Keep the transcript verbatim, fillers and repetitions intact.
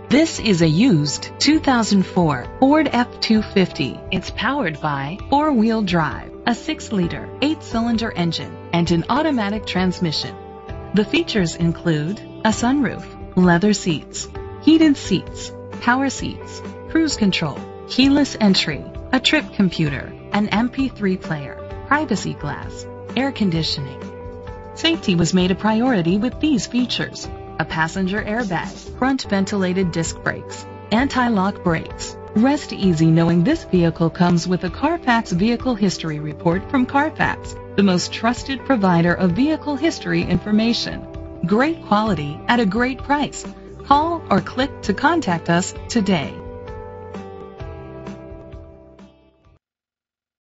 This is a used two thousand four Ford F two fifty. It's powered by four-wheel drive, a six liter, eight cylinder engine, and an automatic transmission. The features include a sunroof, leather seats, heated seats, power seats, cruise control, keyless entry, a trip computer, an M P three player, privacy glass, air conditioning. Safety was made a priority with these features: a passenger airbag, front ventilated disc brakes, anti-lock brakes. Rest easy knowing this vehicle comes with a Carfax Vehicle History Report from Carfax, the most trusted provider of vehicle history information. Great quality at a great price. Call or click to contact us today.